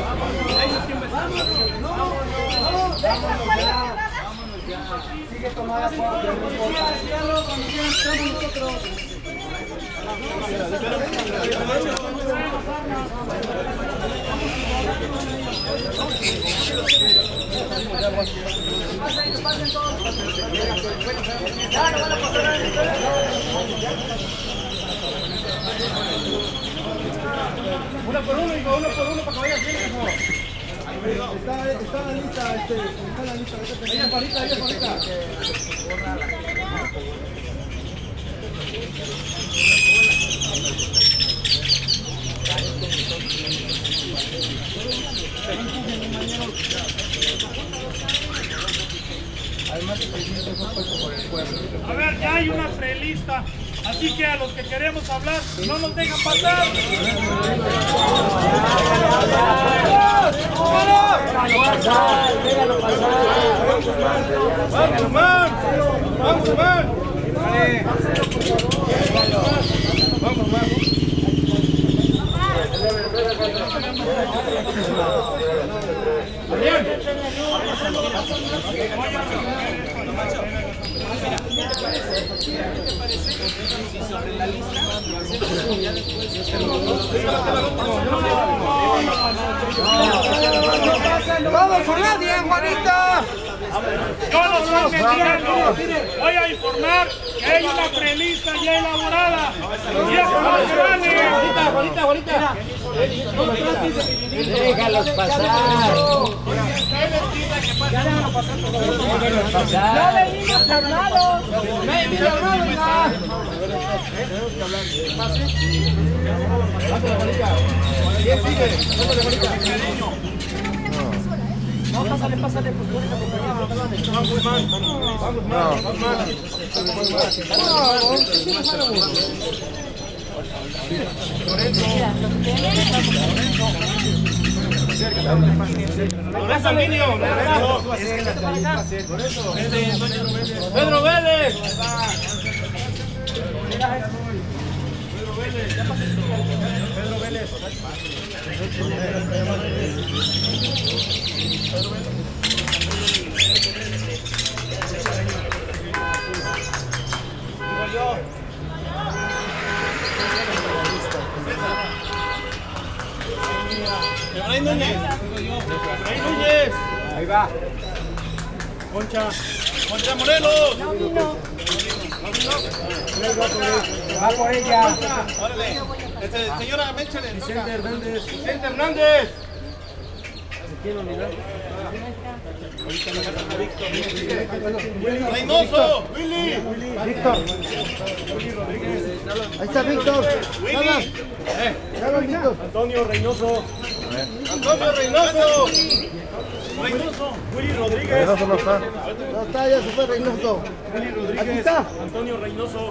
Sigue tomada por Uno por uno, hijo, uno por uno para que vaya bien, hijo. Está la lista, está la lista. Ella ahorita, ella ahorita. A ver, ya hay una prelista, así que a los que queremos hablar, no nos dejan pasar. ¡Vamos, man! ¡Vamos, man! ¡Vamos, man! Sobre la lista, ya después. ¡Vamos por nadie, Juanita! Yo lo estoy mencionando. Voy a informar que hay una prelista ya elaborada. Y eso no se vale. Juanita. Déjalos pasar. Déjalos pasar. ¡No venimos armados! ¿Quién sigue? No, pásale, pues tú eres acompañado. Vamos, man. Pedro Vélez. Efraín Núñez. Ahí va. Concha Morelos. Va por ella. Órale. Señora Menchelen. Vicente Hernández. Reynoso. Willy. Víctor. Ahí está Víctor. Willy. Víctor. Antonio Reynoso. Willy Rodríguez. Reynoso no está. No está, ya se fue Reynoso. Willy Rodríguez. Aquí está. Antonio Reynoso.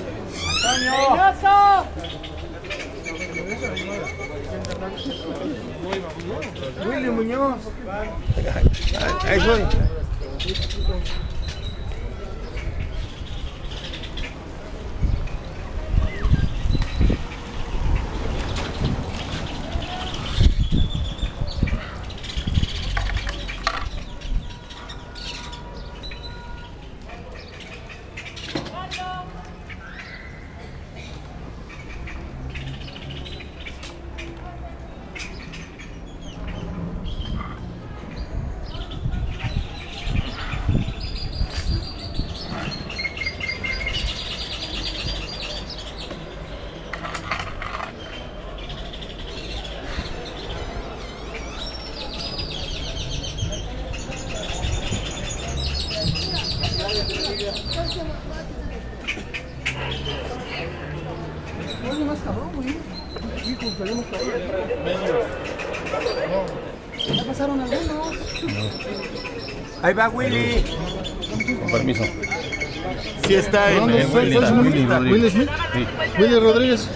Willy Muñoz. Ahí soy. Oye, más cabrón, güey. Hijos, tenemos cabrón. Ya pasaron algunos. Ahí va Willy. Con permiso. Sí está en Willy Smith. Willy Rodríguez.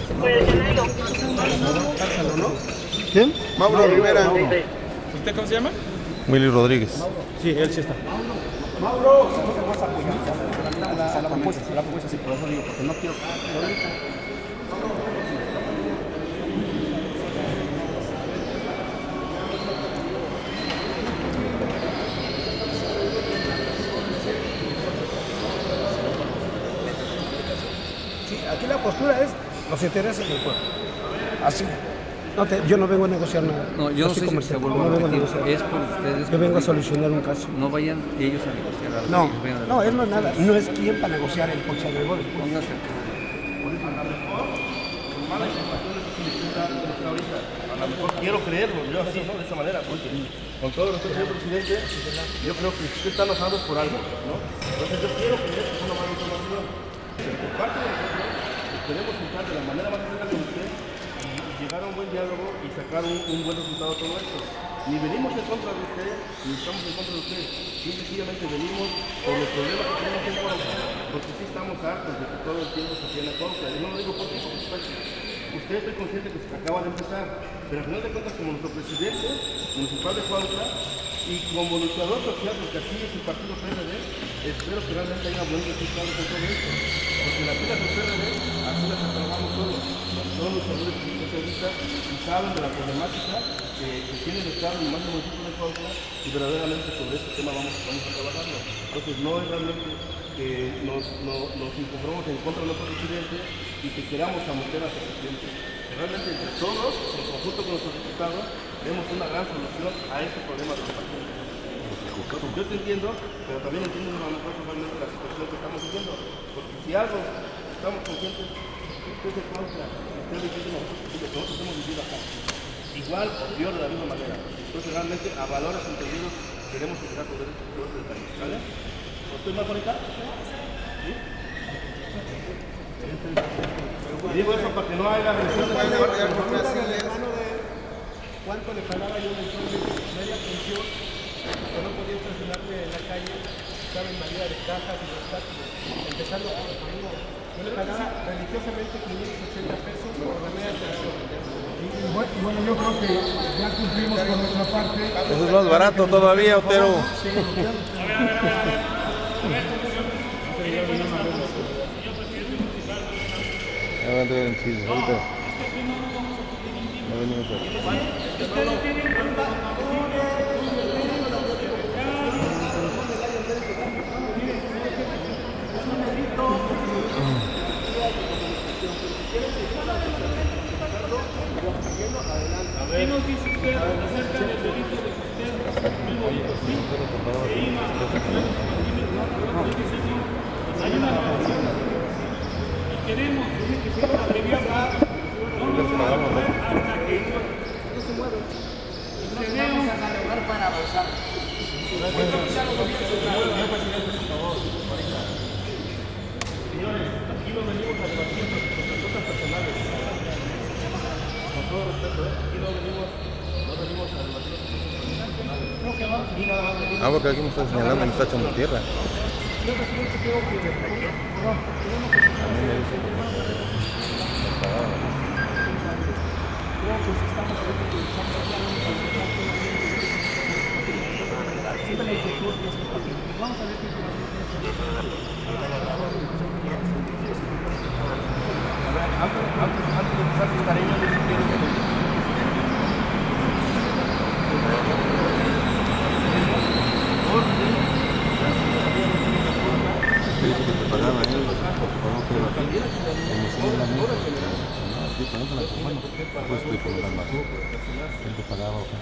¿Quién? Mauro Rivera. ¿Usted cómo se llama? Willy Rodríguez. Sí, él sí está. Mauro. Se la propuesta así, por eso digo, porque no quiero. postura es los intereses del pueblo. Así. Yo no vengo a negociar nada. No, yo no sé si se vuelve a repetir. Es por ustedes. Yo vengo a solucionar un caso. No vayan ellos a negociar algo. No, él no es nada. No es quien para negociar el coche de gol. Póngase. A lo mejor quiero creerlo, yo así, ¿no? De esa manera, porque con todo respeto, señor presidente, yo creo que usted está enojado por algo, ¿no? Entonces yo quiero creer que es una mala información. Pero por parte de nosotros, queremos juntar de la manera más cerca con usted y llegar a un buen diálogo y sacar un buen resultado de todo esto. Ni venimos en contra de usted, ni estamos en contra de usted. Sencillamente venimos por los problemas que tenemos en Cuautla, porque sí estamos hartos de que todo el tiempo se tiene Cuautla. Y no lo digo porque usted estoy consciente que se acaba de empezar, pero al final de cuentas como nuestro presidente municipal de Cuautla y como luchador social, porque así es el partido PRD, espero que realmente haya buen resultado con todo esto. Porque las filas del PRD, así las trabajamos todos. Todos los luchadores socialistas y saben de la problemática que tiene el Estado y más el municipio de Cuautla y verdaderamente sobre este tema vamos a trabajarlo. Entonces no es realmente que nos inconformamos en contra de nuestro presidente y que queramos amotear a nuestro presidente. Realmente entre todos, en conjunto con nuestros diputados, vemos una gran solución a este problema de los partidos. Yo te entiendo, pero también entiendo nosotros realmente la situación que estamos viviendo. Porque si algo estamos conscientes, usted se contra, usted viviendo nosotros hemos vivido acá. Igual o peor de la misma manera. Entonces realmente a valores entendidos queremos empezar sobre el país. ¿Vale? ¿Estoy más bonita? ¿Sí? Y digo eso para que no haya reacciones. ¿Cuánto le pagaba yo mensual de media pensión? Que no podía estacionarme en la calle, estaba en María de cajas y los taxis, empezando por la familia. Yo le pagaba religiosamente 580 pesos por la media pensión. Y bueno, yo creo que ya cumplimos con nuestra parte. Eso es más barato todavía, Otero. Ahorita no venimos aquí. ¿Qué nos dice usted acerca del delito de que usted hay una relación y queremos que sea una abreviada, no nos vamos a mover hasta que no se mueve. Se vea un lugar para avanzar. Señores, aquí no venimos a debatir nuestras cosas personales. Con todo respeto, aquí no venimos a debatir nuestras cosas personales. Porque aquí me está señalando y me está echando tierra. Antes de empezar sus tareas, yo les quiero que Dice que te pagaba él, por otro aquí, como si no la misma. No, aquí ponemos la mano, pues estoy con la mano. ¿Quién te pagaba o qué?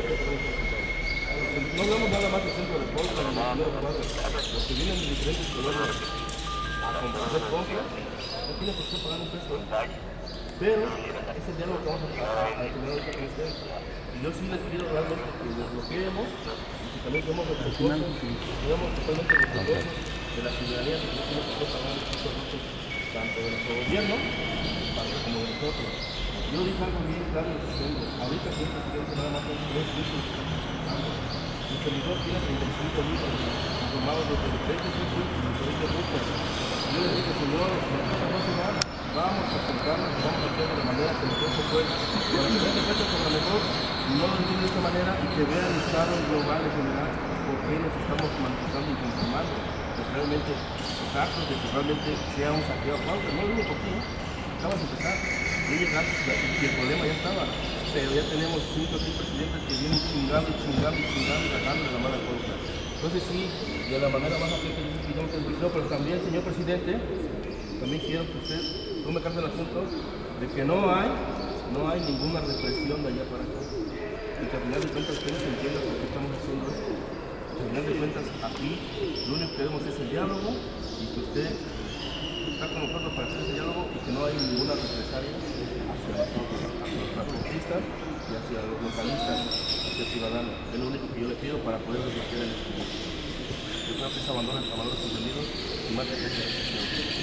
no hablamos nada más del centro de compra, los que vienen de diferentes colores a hacer compras, no tienen por qué pagar un peso. Pero ese diálogo que vamos a tener ahorita con ustedes. Y yo sí les pido realmente que nos bloqueemos y que también seamos respetuosos, seamos totalmente respetuosos de la ciudadanía que no tiene por qué pagar estos servicios tanto de nuestro gobierno como de nosotros. Yo dije algo bien claro y diciendo, ahorita señor presidente nada más son 3 cifras. Mi servidor tiene 35 libros informados de los derechos y de rutas. Yo les dije, señores, no se va, vamos a sentarnos y vamos a hacer de la manera que mejor se pueda. Para que no se cuente con lo mejor, no lo entiendan de esta manera y que vean el estado global en general por qué nos estamos manifestando y conformando. Realmente exactos de que realmente sea un saqueo a Cuautla. No lo digo por qué, acabas de empezar. Ellos antes y el problema ya estaba, pero ya tenemos 5 o 6 presidentes que vienen chingando y sacando de la mala Cuautla. Entonces sí, de la manera más atenta yo pidamos el deseo, pero también, señor presidente, también quiero que usted tú me cambias el asunto de que no hay ninguna represión de allá para acá. Y que al final de cuentas ustedes entiendan por qué estamos haciendo esto. Al final de cuentas aquí lo único que queremos es el diálogo y que usted está con nosotros para hacer ese diálogo y que no hay ninguna represalia hacia nosotros, hacia los transportistas y hacia los localistas, hacia el ciudadano. Es lo único que yo le pido para poder desbloquear el estudio. Yo creo que es a valores entendidos y más de represión.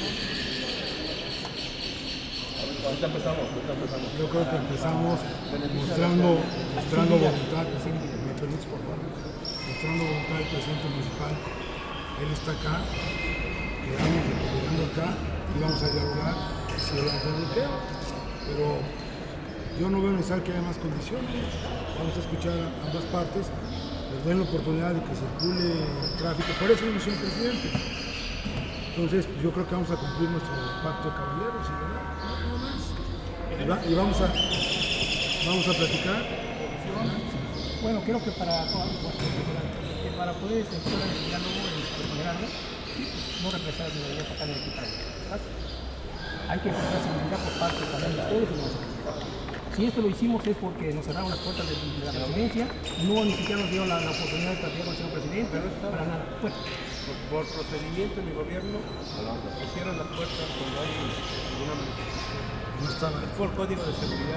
Ahorita empezamos. Yo creo que empezamos mostrando voluntad, me permites por favor, mostrando voluntad del presidente municipal. Él está acá, quedamos llegando acá y vamos a dialogar si durante el bloqueo, pero yo no veo necesario que haya más condiciones. Vamos a escuchar a ambas partes, les den la oportunidad de que circule el tráfico, por eso es el presidente. Entonces yo creo que vamos a cumplir nuestro pacto de caballeros y nada más. Y vamos a platicar. Bueno, creo que para poder efectuar el diálogo tolerable, no represar la mayoría para el equipado. Hay que encontrar seguridad por parte también de ustedes y nosotros. Si esto lo hicimos es porque nos cerraron las puertas de la presidencia, no ni siquiera nos dieron la oportunidad de platicar con el señor presidente, para nada. Bueno, Por procedimiento en mi gobierno se cierran las puertas cuando hay alguna manifestación. No estaba. Es por código de seguridad.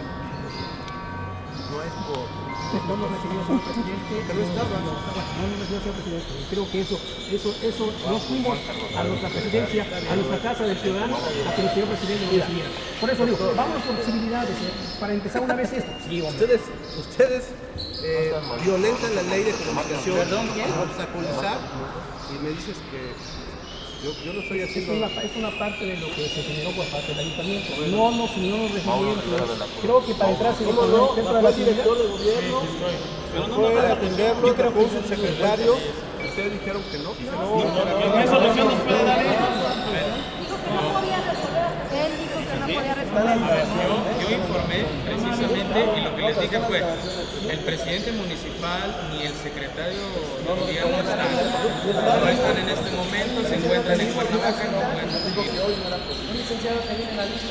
No es por... no nos recibió el señor presidente. Que no estaba. No nos recibió el señor presidente. Creo que eso no fuimos a nuestra presidencia, a nuestra casa del ciudadano, a que el señor presidente nos recibiera. Por eso digo, vamos por posibilidades para empezar una vez esto. Sí, Ustedes violentan la ley de comunicación, obstaculizar, y me dices que yo no estoy haciendo... Es una parte de lo que se generó por parte del ayuntamiento. No nos recibieron. Creo que para entrar dentro de la director de gobierno puede atenderlo, yo creo que el secretario, ustedes dijeron que no. ¿Qué solución nos puede dar él? No podía resolver hasta que él dijo que no podía resolver. Yo informé precisamente y lo que les dije fue, el presidente municipal ni el secretario de gobierno no están en este momento, se encuentran en Cuernavaca, no pueden recibir. un licenciado que viene en la lista.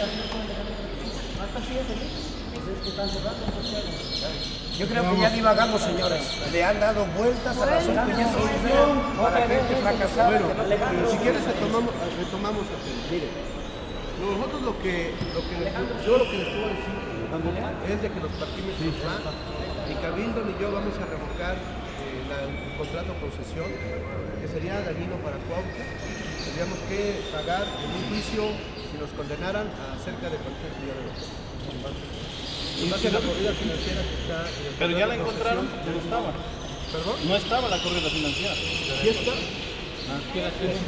Yo creo que ya divagamos, señores. Le han dado vueltas a la solución para gente fracasada. Bueno, pero si quieres retomamos el tema. Mire, nosotros lo que les puedo decir es de que los parquímetros van, ni Cabildo ni yo vamos a revocar el contrato de concesión, que sería dañino para Cuautla. Tendríamos que pagar en un juicio, si nos condenaran, a cerca de 400 millones de pesos. Y más que la corrida financiera que está en el... Pero ya la encontraron, no estaba. ¿Perdón? No estaba la corrida financiera. ¿Sí está? ¿Qué era eso?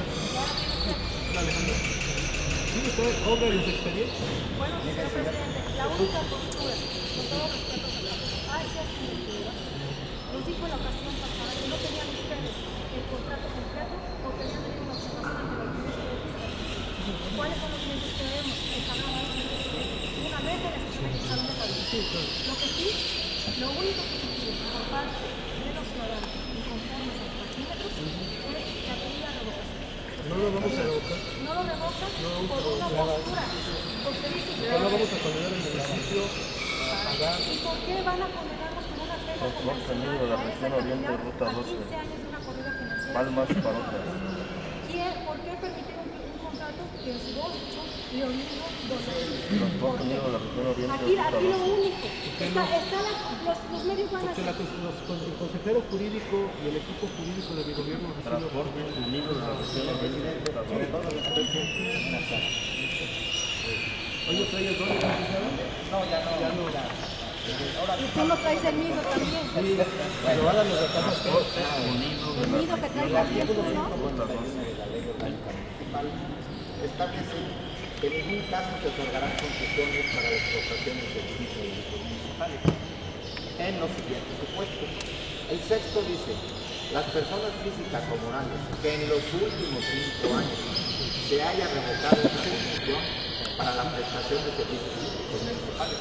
¿Sí usted obra en su expediente? Bueno, señor presidente, la única postura, con todo respeto hacia su investidura, nos dijo en la ocasión pasada que no tenían ustedes el contrato completo o querían tener una observación ante la Comisión de Fiscalización. ¿Cuáles son los medios que debemos? Están hablando de una mesa de salón de Cabildo. Lo que sí, lo único que se pide por parte de los ciudadanos y conformes a los parquímetros es la pedida revocación. No lo vamos a revocar. No lo revocan por una postura, porque dicen que... No lo vamos a condenar en el municipio a pagar. ¿Y por qué van a condenarnos con una pena convencional de la a región esa oriente, cantidad ruta a 12. 15 años de una corrida financiera? Palmas para otra. ¿Por qué permitir un contrato que es vos, Leonino, Transporte Unido de la región oriente, Aquí ruta lo 12. único. Los medios van a Porque hacer. el consejero jurídico y el equipo jurídico de mi gobierno ha sido... Transporte Unido de la región oriente, ruta 12. Oye, ¿trae el dólar, licenciado? No, ya no. Y tú lo traes el nido también. Pero ahora nos dejamos que... El nido que traes aquí, ¿no? Establece que en ningún caso se otorgarán concesiones para la explotación de servicios municipales en los siguientes supuestos. El sexto dice, las personas físicas o morales que en los últimos 5 años se haya revocado una concesión para la prestación de servicios públicos municipales.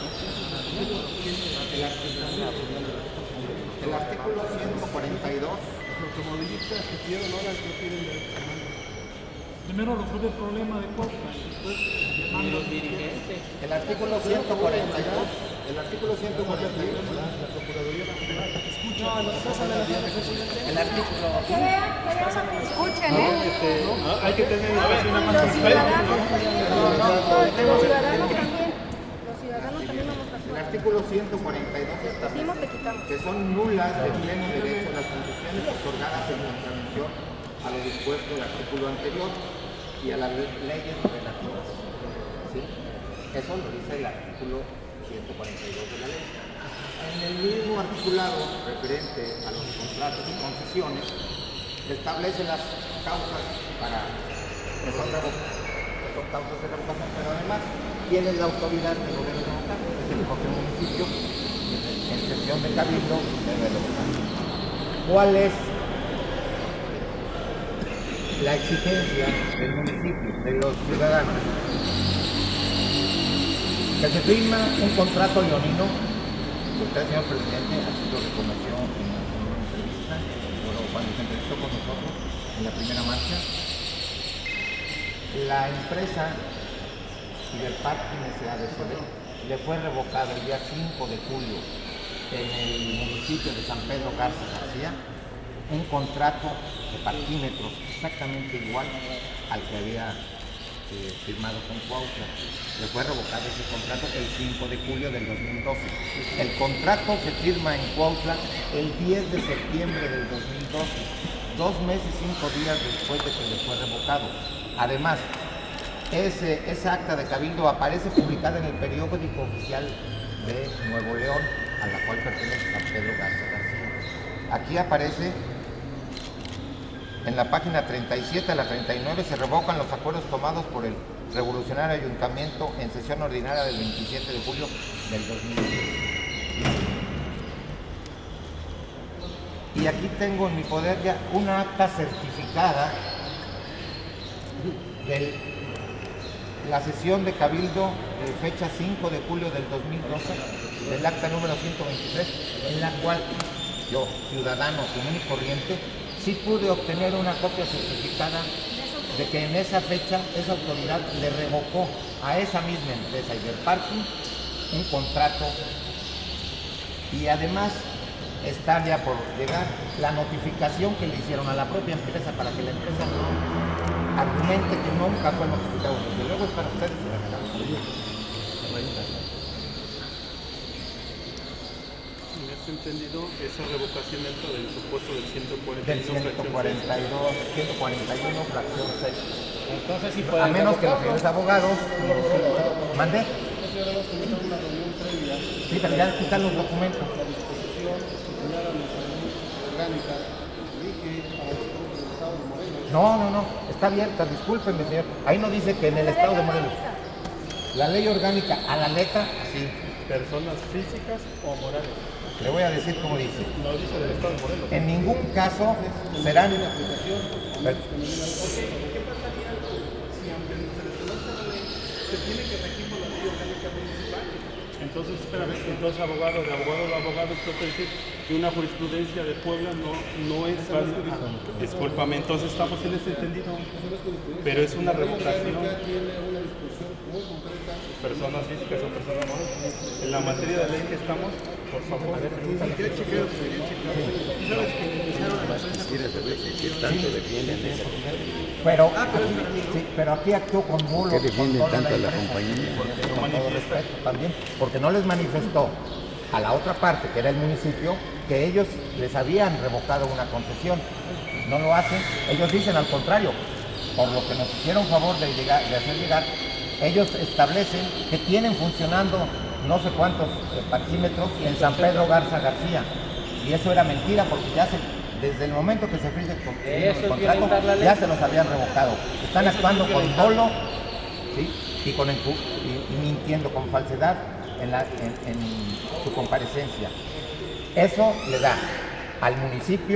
El artículo 142. Los automovilistas que pidieron horas no tienen derecho a mano. Primero resuelve el problema de Cuautla y después manda los dirigentes. El artículo 142. El artículo 142. La Procuraduría Nacional. El artículo. Escuchen, Hay que tener los ciudadanos también. Los ciudadanos también vamos a hacer. El artículo 142 establece que son nulas de pleno derecho las concesiones otorgadas en contravención a lo dispuesto del artículo anterior y a las leyes relativas. ¿Sí? Eso lo dice el artículo 142 de la ley. En el mismo articulado referente a los contratos y concesiones, establece las causas para que son causas de revocación, pero además tiene la autoridad de gobierno local, es el propio municipio, en sesión de cabildo debe revocar. ¿Cuál es la exigencia del municipio, de los ciudadanos? Que se firma un contrato leonino, que usted, señor presidente, así lo reconoció en una entrevista, cuando se entrevistó con nosotros en la primera marcha. La empresa Iberparking S.A.D.C.B. le fue revocado el día 5 de julio en el municipio de San Pedro Garza García un contrato de parquímetros exactamente igual al que había firmado con Cuautla. Le fue revocado ese contrato el 5 de julio del 2012. El contrato se firma en Cuautla el 10 de septiembre del 2012, 2 meses, 5 días después de que le fue revocado. Además, esa acta de cabildo aparece publicada en el periódico oficial de Nuevo León, a la cual pertenece San Pedro Garza García. Aquí aparece en la página 37 a la 39, se revocan los acuerdos tomados por el revolucionario ayuntamiento en sesión ordinaria del 27 de julio del 2010. Y aquí tengo en mi poder ya una acta certificada de la sesión de cabildo de fecha 5 de julio del 2012, del acta número 123, en la cual yo, ciudadano común y corriente, sí pude obtener una copia certificada de que en esa fecha esa autoridad le revocó a esa misma empresa Iberparking un contrato, y además está ya por llegar la notificación que le hicieron a la propia empresa para que la empresa no argumente que nunca fue notificado. Desde luego es para ustedes. Entendido esa revocación dentro del supuesto del 142, del 141 fracción 6. Entonces sí a menos que los señores abogados mande. Sí, pero ya están los documentos. No, está abierta, discúlpenme, señor. Ahí no dice que en el estado de Morelos. La ley orgánica a la letra, sí. Personas físicas o morales. Le voy a decir cómo dice. No dice del estado de Morelos. En ningún caso serán. ¿Qué pasaría si aunque se desconozca la ley, se tiene que regir por la ley orgánica municipal? Entonces, espérame, entonces abogado, entonces decir que una jurisprudencia de Puebla no es válida. Discúlpame, entonces estamos en ese entendido. Pero es una revocación. Personas físicas o personas morales. En la materia de ley que estamos, por favor. Pero aquí actuó con bulo. ¿Qué defienden tanto a la compañía? Con todo respeto también, porque no les manifestó a la otra parte, que era el municipio, que ellos les habían revocado una concesión. No lo hacen. Ellos dicen al contrario, por lo que nos hicieron favor de hacer llegar, ellos establecen que tienen funcionando no sé cuántos parquímetros en San Pedro Garza García. Y eso era mentira, porque ya desde el momento que se firma el contrato, ya se los habían revocado. Están actuando con dolo, ¿sí? y mintiendo con falsedad en su comparecencia. Eso le da al municipio